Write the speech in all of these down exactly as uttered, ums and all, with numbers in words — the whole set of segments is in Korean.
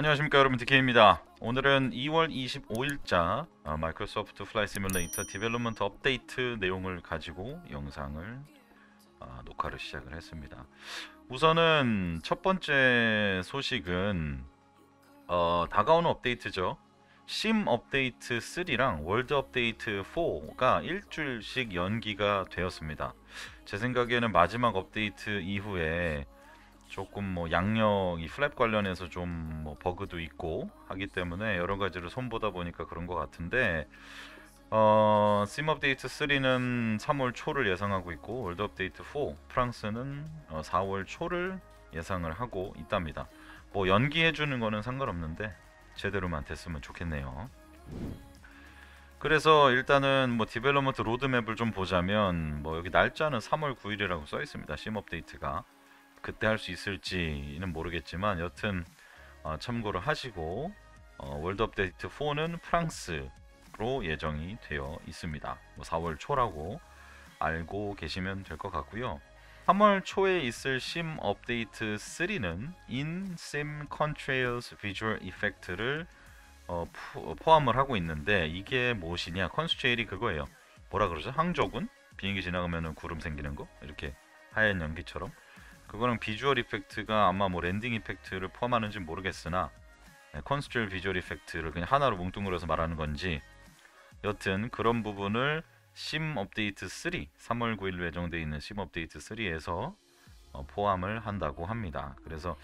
안녕하십니까 여러분, 디케이입니다. 오늘은 이월 이십오일자 어, 마이크로소프트 플라이 시뮬레이터 디벨롭먼트 업데이트 내용을 가지고 영상을 어, 녹화를 시작을 했습니다. 우선은 첫 번째 소식은 어, 다가오는 업데이트죠. 심 업데이트 쓰리랑 월드 업데이트 포가 일주일씩 연기가 되었습니다. 제 생각에는 마지막 업데이트 이후에 조금 뭐 양력 이 플랩 관련해서 좀 뭐 버그도 있고 하기 때문에 여러 가지를 손보다 보니까 그런 것 같은데, 어, 심 업데이트 쓰리는 삼월 초를 예상하고 있고 월드 업데이트 포 프랑스는 어, 사월 초를 예상을 하고 있답니다. 뭐 연기해 주는 거는 상관없는데 제대로만 됐으면 좋겠네요. 그래서 일단은 뭐 디벨로먼트 로드맵을 좀 보자면, 뭐 여기 날짜는 삼월 구일이라고 써 있습니다. 심 업데이트가 그때 할 수 있을지는 모르겠지만 여튼 어, 참고를 하시고, 어, 월드 업데이트 포는 프랑스로 예정이 되어 있습니다. 뭐 사월 초라고 알고 계시면 될 것 같고요. 삼월 초에 있을 심 업데이트 쓰리는 In Sim Contrails Visual Effect를 어, 포, 포함을 하고 있는데, 이게 무엇이냐? 컨스트레일이 그거예요. 뭐라 그러죠? 항저군? 비행기 지나가면 구름 생기는 거? 이렇게 하얀 연기처럼. 그거랑 비주얼 이펙트가 아마 뭐 랜딩 이펙트를 포함하는지 모르겠으나, 네, 컨스트레일 비주얼 이펙트를 그냥 하나로 뭉뚱그려서 말하는 건지, 여튼 그런 부분을 심 업데이트 쓰리, 삼월 구일로 예정되어 있는 심 업데이트 쓰리에서 어, 포함을 한다고 합니다. 그래서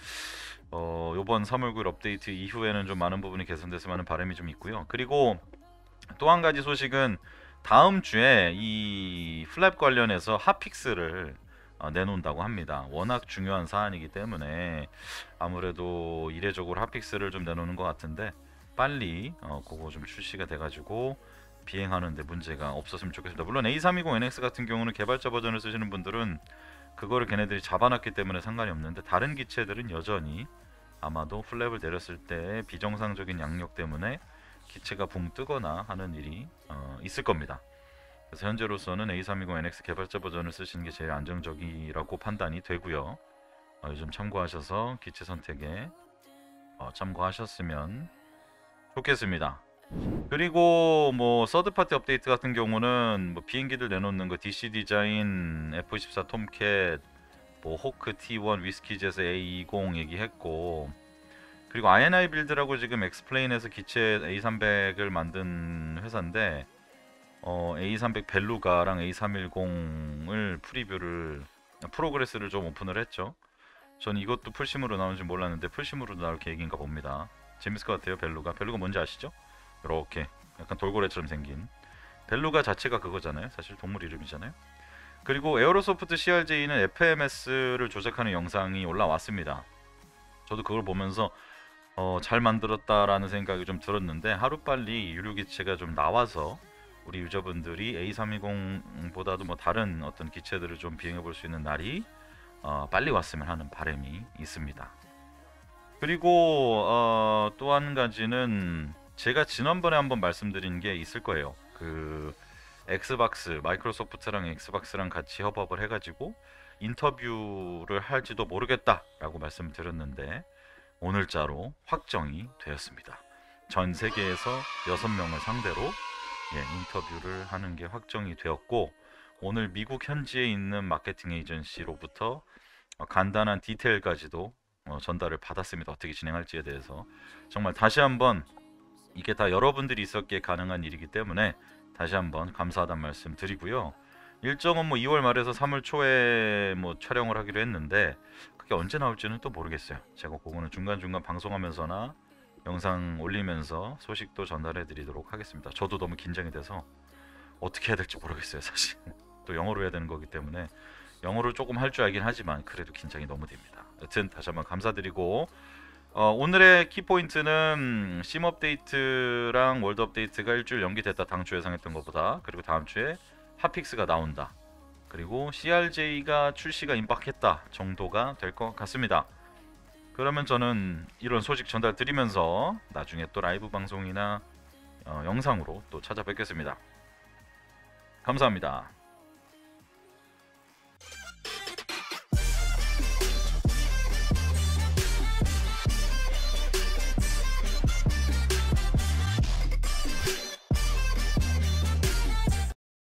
어, 요번 삼월 구일 업데이트 이후에는 좀 많은 부분이 개선됐으면 하는 바람이 좀 있고요. 그리고 또 한 가지 소식은 다음 주에 이 플랩 관련해서 핫픽스를 어, 내놓는다고 합니다. 워낙 중요한 사안이기 때문에 아무래도 이례적으로 핫픽스를 좀 내놓는 것 같은데, 빨리 어, 그거 좀 출시가 돼가지고 비행하는데 문제가 없었으면 좋겠습니다. 물론 에이 삼이공 엔엑스 같은 경우는 개발자 버전을 쓰시는 분들은 그거를 걔네들이 잡아놨기 때문에 상관이 없는데, 다른 기체들은 여전히 아마도 플랩을 내렸을 때 비정상적인 양력 때문에 기체가 붕 뜨거나 하는 일이 어, 있을 겁니다. 그래서 현재로서는 에이 삼이공 엔엑스 개발자 버전을 쓰시는 게 제일 안정적이라고 판단이 되고요. 어, 요즘 참고하셔서 기체 선택에 어, 참고하셨으면 좋겠습니다. 그리고 뭐 서드파티 업데이트 같은 경우는 뭐 비행기들 내놓는 거 디씨 디자인, 에프 십사 톰캣, 뭐 호크 티원, 위스키젯 에이 이십 얘기했고, 그리고 아이엔아이 빌드라고 지금 엑스플레인에서 기체 에이 삼백을 만든 회사인데, 어, 에이 삼백 벨루가랑 에이 삼백십을 프리뷰를 프로그레스를 좀 오픈을 했죠. 전 이것도 풀심으로 나오는지 몰랐는데 풀심으로도 나올 계획인가 봅니다. 재밌을 것 같아요. 벨루가 벨루가 뭔지 아시죠? 이렇게 약간 돌고래처럼 생긴 벨루가 자체가 그거잖아요. 사실 동물 이름이잖아요. 그리고 에어로소프트 씨알제이는 에프엠에스를 조작하는 영상이 올라왔습니다. 저도 그걸 보면서 어, 잘 만들었다라는 생각이 좀 들었는데, 하루빨리 유료기체가 좀 나와서 우리 유저분들이 에이 삼백이십보다도 뭐 다른 어떤 기체들을 좀 비행해 볼 수 있는 날이 어, 빨리 왔으면 하는 바람이 있습니다. 그리고 어, 또 한 가지는 제가 지난번에 한번 말씀드린 게 있을 거예요. 그 엑스박스, 마이크로소프트랑 엑스박스랑 같이 협업을 해가지고 인터뷰를 할지도 모르겠다 라고 말씀드렸는데, 오늘자로 확정이 되었습니다. 전 세계에서 여섯 명을 상대로 예, 인터뷰를 하는 게 확정이 되었고, 오늘 미국 현지에 있는 마케팅 에이전시로부터 어, 간단한 디테일까지도 어, 전달을 받았습니다. 어떻게 진행할지에 대해서. 정말 다시 한번 이게 다 여러분들이 있었기에 가능한 일이기 때문에 다시 한번 감사하다는 말씀 드리고요. 일정은 뭐 이월 말에서 삼월 초에 뭐 촬영을 하기로 했는데, 그게 언제 나올지는 또 모르겠어요. 제가 그거는 중간중간 방송하면서나 영상 올리면서 소식도 전달해 드리도록 하겠습니다. 저도 너무 긴장이 돼서 어떻게 해야 될지 모르겠어요. 사실 또 영어로 해야 되는 거기 때문에 영어를 조금 할 줄 알긴 하지만 그래도 긴장이 너무 됩니다. 여튼 다시 한번 감사드리고, 어, 오늘의 키포인트는 심 업데이트랑 월드 업데이트가 일주일 연기됐다. 당초 예상했던 것보다. 그리고 다음 주에 핫픽스가 나온다. 그리고 씨알제이가 출시가 임박했다 정도가 될 것 같습니다. 그러면 저는 이런 소식 전달 드리면서 나중에 또 라이브 방송이나 어, 영상으로 또 찾아뵙겠습니다. 감사합니다.